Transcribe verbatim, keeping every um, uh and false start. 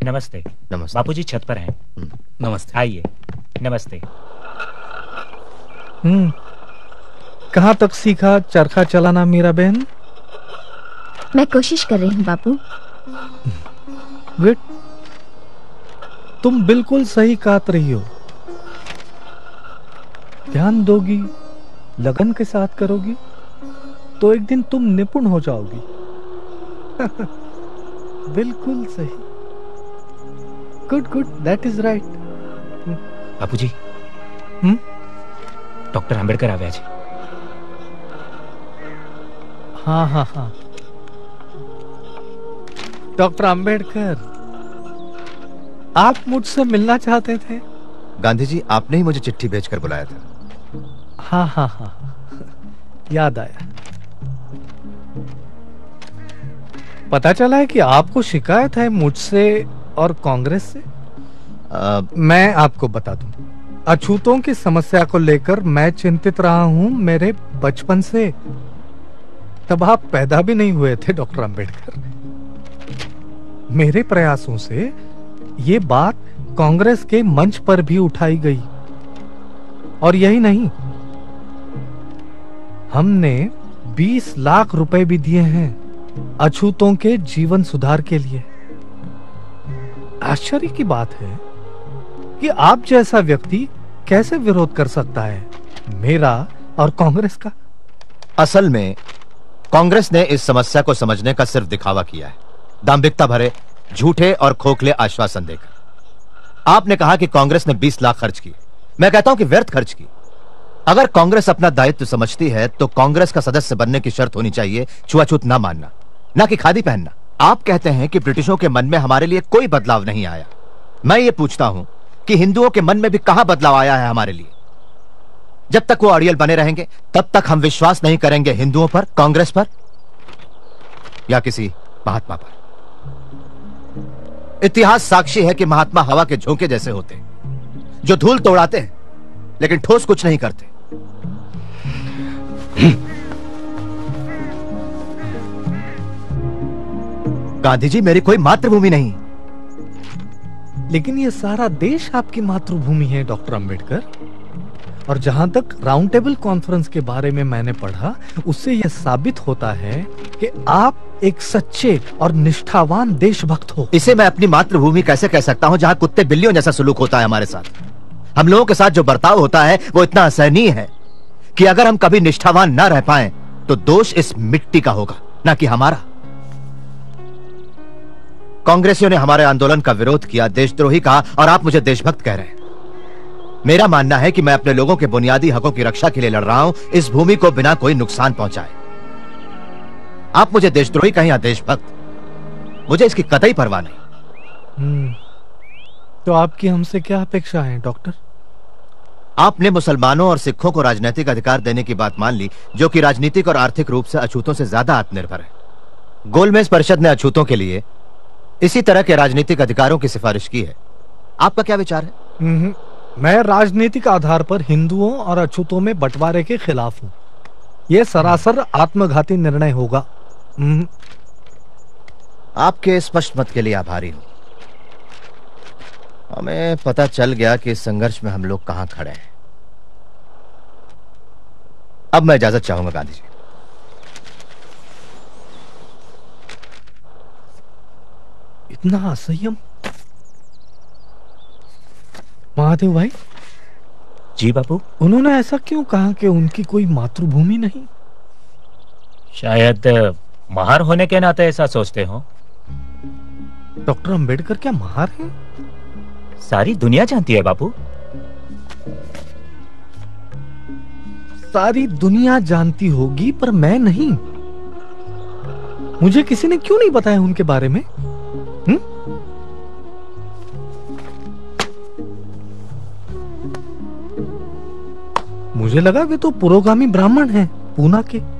नमस्ते। नमस्ते। बापूजी छत पर हैं। नमस्ते। आइए। नमस्ते। हम्म कहाँ तक सीखा चरखा चलाना मीरा बहन? मैं कोशिश कर रही हूँ बापू। गुड। तुम बिल्कुल सही काट रही हो। ध्यान दोगी, लगन के साथ करोगी तो एक दिन तुम निपुण हो जाओगी। बिल्कुल सही। Good good, that is right. Bapuji. हम्म डॉक्टर अंबेडकर आवे आज। हाँ हाँ हाँ, डॉक्टर अंबेडकर, आप मुझसे मिलना चाहते थे? गांधी जी, आपने ही मुझे चिट्ठी भेजकर बुलाया था। हाँ हाँ हाँ, याद आया। पता चला है कि आपको शिकायत है मुझसे और कांग्रेस से। आ... मैं आपको बता दूं, अछूतों की समस्या को लेकर मैं चिंतित रहा हूं मेरे बचपन से। तब आप पैदा भी नहीं हुए थे डॉक्टर अंबेडकर। मेरे प्रयासों से ये बात कांग्रेस के मंच पर भी उठाई गई। और यही नहीं, हमने बीस लाख रुपए भी दिए हैं अछूतों के जीवन सुधार के लिए। आश्चर्य की बात है कि आप जैसा व्यक्ति कैसे विरोध कर सकता है मेरा और कांग्रेस का। असल में कांग्रेस ने इस समस्या को समझने का सिर्फ दिखावा किया है, दांभिकता भरे झूठे और खोखले आश्वासन देकर। आपने कहा कि कांग्रेस ने बीस लाख खर्च किए। मैं कहता हूं कि व्यर्थ खर्च की। अगर कांग्रेस अपना दायित्व समझती है तो कांग्रेस का सदस्य बनने की शर्त होनी चाहिए छुआछूत ना मानना, ना कि खादी पहनना। आप कहते हैं कि ब्रिटिशों के मन में हमारे लिए कोई बदलाव नहीं आया। मैं ये पूछता हूं कि हिंदुओं के मन में भी कहां बदलाव आया है हमारे लिए? जब तक वो अड़ियल बने रहेंगे तब तक हम विश्वास नहीं करेंगे हिंदुओं पर, कांग्रेस पर या किसी महात्मा पर। इतिहास साक्षी है कि महात्मा हवा के झोंके जैसे होते हैं, जो धूल तो उड़ाते हैं लेकिन ठोस कुछ नहीं करते। गांधी जी, मेरी कोई मातृभूमि नहीं। लेकिन ये सारा देश आपकी मातृभूमि है डॉक्टर अंबेडकर। और जहां तक राउंड टेबल कॉन्फ्रेंस के बारे में मैंने पढ़ा, उससे यह साबित होता है कि आप एक सच्चे और निष्ठावान देशभक्त हो। इसे मैं अपनी मातृभूमि कैसे कह सकता हूं जहां कुत्ते बिल्लियों जैसा सलूक होता है हमारे साथ? हम लोगों के साथ जो बर्ताव होता है वो इतना असहनीय है कि अगर हम कभी निष्ठावान ना रह पाएं तो दोष इस मिट्टी का होगा, ना कि हमारा। कांग्रेसियों ने हमारे आंदोलन का विरोध किया, देशद्रोही कहा, और आप मुझे देशभक्त कह रहे हैं। मेरा मानना है कि मैं अपने लोगों के बुनियादी हकों की रक्षा के लिए लड़ रहा हूं, इस भूमि को बिना कोई नुकसान पहुंचाए। आप मुझे देशद्रोही कहें या देशभक्त, मुझे इसकी कतई परवाह नहीं। हम्म, तो आपकी हमसे क्या अपेक्षा है डॉक्टर? आपने मुसलमानों और सिखों को राजनीतिक अधिकार देने की बात मान ली, जो कि राजनीतिक और आर्थिक रूप से अछूतों से ज्यादा आत्मनिर्भर है। गोलमेज परिषद ने अछूतों के लिए इसी तरह के राजनीतिक अधिकारों की सिफारिश की है। आपका क्या विचार है? मैं राजनीतिक आधार पर हिंदुओं और अछूतों में बंटवारे के खिलाफ हूं। यह सरासर आत्मघाती निर्णय होगा। आपके स्पष्ट मत के लिए आभारी हूं। हमें पता चल गया कि इस संघर्ष में हम लोग कहां खड़े हैं। अब मैं इजाजत चाहूंगा गांधी जी। इतना असंयम? महादेव भाई। जी बापू। उन्होंने ऐसा क्यों कहा कि उनकी कोई मातृभूमि नहीं? शायद महार होने के नाते ऐसा सोचते हो। डॉक्टर अंबेडकर क्या महार हैं? सारी दुनिया जानती है बापू। सारी दुनिया जानती होगी पर मैं नहीं। मुझे किसी ने क्यों नहीं बताया उनके बारे में? हुँ? मुझे लगा वे तो पुरोगामी ब्राह्मण हैं, पूना के।